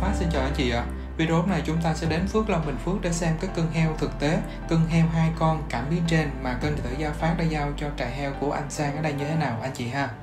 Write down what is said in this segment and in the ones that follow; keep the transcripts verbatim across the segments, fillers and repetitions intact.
Phát xin chào anh chị ạ. Video này chúng ta sẽ đến Phước Long Bình Phước để xem các cân heo thực tế, cân heo hai con cảm biến trên mà kênh điện tử Gia Phát đã giao cho trại heo của anh Sang ở đây như thế nào anh chị ha.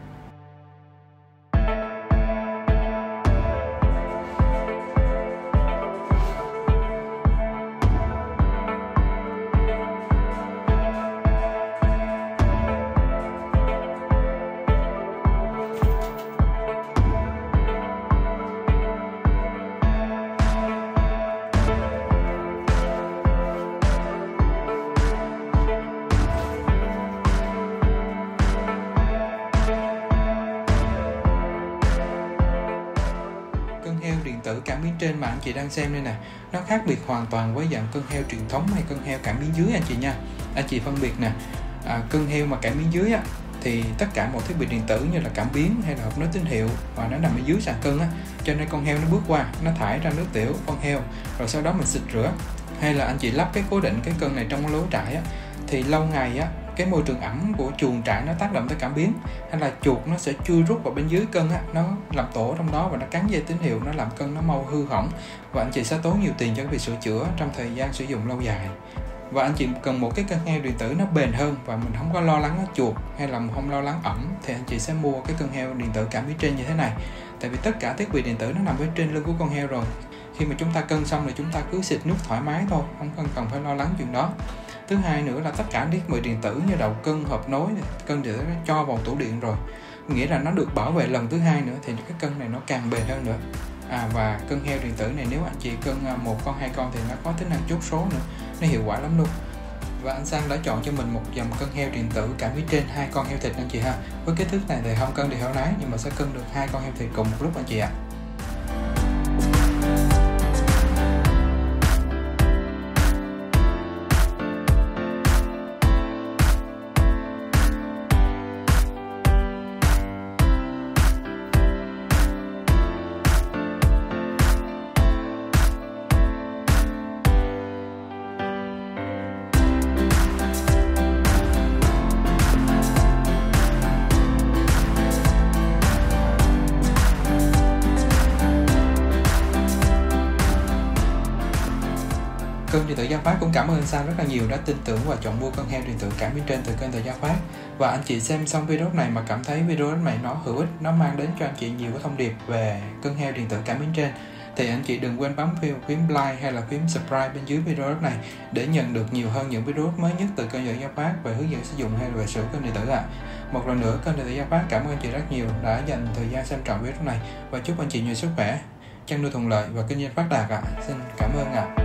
Cân heo điện tử cảm biến trên mà anh chị đang xem đây nè, nó khác biệt hoàn toàn với dạng cân heo truyền thống hay cân heo cảm biến dưới anh chị nha. Anh chị phân biệt nè, à, cân heo mà cảm biến dưới á, thì tất cả mọi thiết bị điện tử như là cảm biến hay là hộp nối tín hiệu và nó nằm ở dưới sàn cân á, cho nên con heo nó bước qua, nó thải ra nước tiểu con heo, rồi sau đó mình xịt rửa. Hay là anh chị lắp cái cố định cái cân này trong lối trại á, thì lâu ngày á, cái môi trường ẩm của chuồng trại nó tác động tới cảm biến, hay là chuột nó sẽ chui rút vào bên dưới cân á, nó làm tổ trong đó và nó cắn dây tín hiệu, nó làm cân nó mau hư hỏng và anh chị sẽ tốn nhiều tiền cho việc sửa chữa trong thời gian sử dụng lâu dài. Và anh chị cần một cái cân heo điện tử nó bền hơn và mình không có lo lắng nó chuột hay là không lo lắng ẩm, thì anh chị sẽ mua cái cân heo điện tử cảm biến trên như thế này. Tại vì tất cả thiết bị điện tử nó nằm ở trên lưng của con heo rồi, khi mà chúng ta cân xong thì chúng ta cứ xịt nước thoải mái thôi, không cần cần phải lo lắng chuyện đó. Thứ hai nữa là tất cả thiết bị điện tử như đầu cân, hộp nối, cân điện tử nó cho vào tủ điện rồi, nghĩa là nó được bảo vệ lần thứ hai nữa thì cái cân này nó càng bền hơn nữa. À, và cân heo điện tử này nếu anh chị cân một con hai con thì nó có tính năng chốt số nữa, nó hiệu quả lắm luôn. Và anh Sang đã chọn cho mình một dòng cân heo điện tử cảm biến trên hai con heo thịt anh chị ha. Với kích thước này thì không cân được heo nái nhưng mà sẽ cân được hai con heo thịt cùng một lúc anh chị ạ. À. Kênh điện tử Gia Phát cũng cảm ơn anh Sang rất là nhiều đã tin tưởng và chọn mua con heo điện tử cảm biến trên từ kênh điện tử Gia Phát. Và anh chị xem xong video này mà cảm thấy video này nó hữu ích, nó mang đến cho anh chị nhiều cái thông điệp về con heo điện tử cảm biến trên, thì anh chị đừng quên bấm phím like hay là phím subscribe bên dưới video này để nhận được nhiều hơn những video mới nhất từ kênh điện tử Gia Phát về hướng dẫn sử dụng hay là về sửa kênh điện tử ạ. À. Một lần nữa kênh điện tử Gia Phát cảm ơn anh chị rất nhiều đã dành thời gian xem trọn video này và chúc anh chị nhiều sức khỏe, chăn nuôi thuận lợi và kinh doanh phát đạt ạ. À. Xin cảm ơn ạ. À.